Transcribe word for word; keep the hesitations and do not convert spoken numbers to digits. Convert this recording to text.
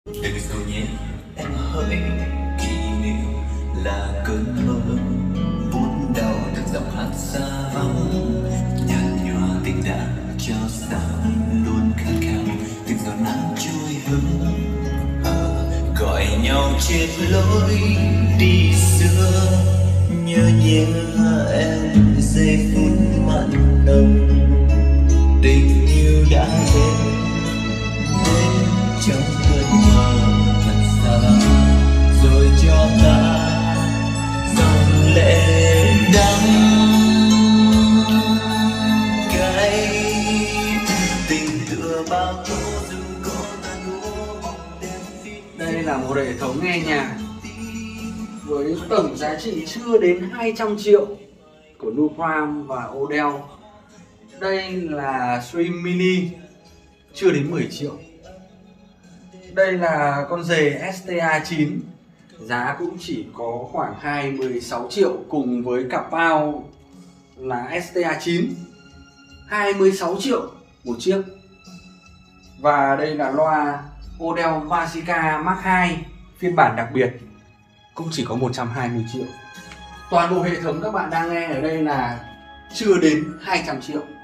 Đừng dù nhé, em hỡi kỷ niệm là cơn mơ buốt đau từng giọng hát xa vắng, nhạt nhòa tình đã cho sáng luôn khát khao từng giọt nắng trôi hướng ờ, gọi nhau trên lối đi xưa, nhớ nhớ em giây phút mặn nồng tình yêu đã đến đến trong cơn mơ thật xa rồi cho ta dòng lệ đắng cay tình tựa bao tố rừng có tàn úa bóng đêm phít. Đây là một hệ thống nghe nhạc với tổng giá trị chưa đến hai trăm triệu của Nuprime và Odell. Đây là Stream Mini chưa đến mười triệu. Đây là con rề ét tê a chín, giá cũng chỉ có khoảng hai mươi sáu triệu cùng với cặp bao là ét tê a chín, hai mươi sáu triệu một chiếc. Và đây là loa Odell Vasica Mark hai phiên bản đặc biệt, cũng chỉ có một trăm hai mươi triệu. Toàn bộ hệ thống các bạn đang nghe ở đây là chưa đến hai trăm triệu.